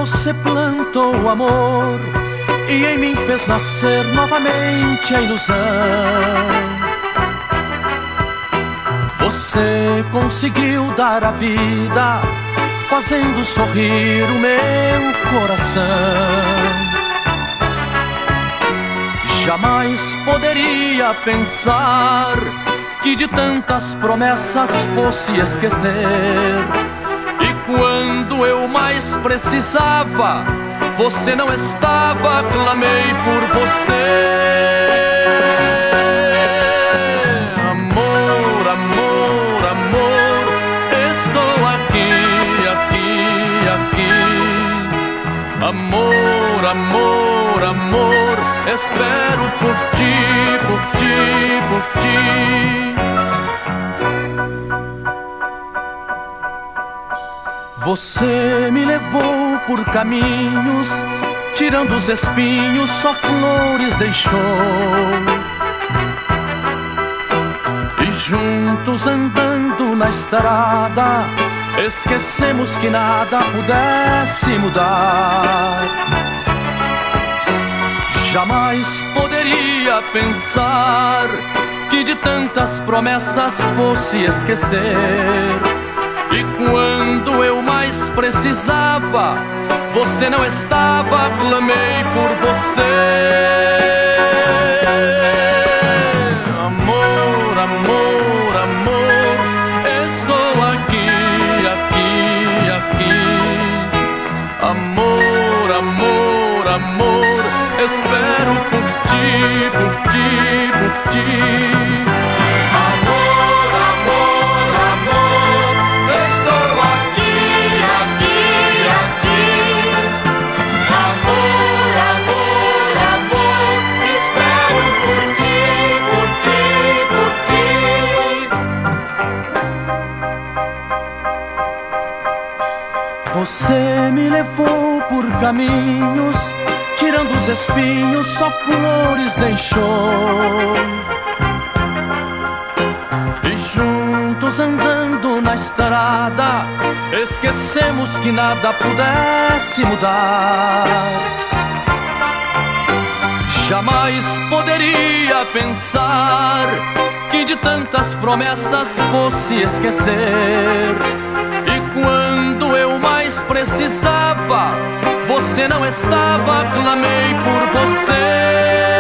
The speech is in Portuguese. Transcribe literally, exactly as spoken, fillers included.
você plantou o amor e em mim fez nascer novamente a ilusão. Você conseguiu dar a vida, fazendo sorrir o meu coração. Jamais poderia pensar que de tantas promessas fosse esquecer. E quando eu mais precisava, você não estava, clamei por você. Amor, amor, amor, estou aqui, aqui, aqui. Amor, amor, amor, espero por ti, por ti, por ti. Você me levou por caminhos, tirando os espinhos, só flores deixou. E juntos andando na estrada, esquecemos que nada pudesse mudar. Jamais poderia pensar que de tantas promessas fosse esquecer. E quando eu mais precisava, você não estava, clamei por você. Amor, amor, amor, estou aqui, aqui, aqui. Amor, amor, amor, espero por ti, por ti, por ti. Você me levou por caminhos, tirando os espinhos, só flores deixou. E juntos andando na estrada, esquecemos que nada pudesse mudar. Jamais poderia pensar que de tantas promessas fosse esquecer. E quando eu mais precisava, você não estava, clamei por você.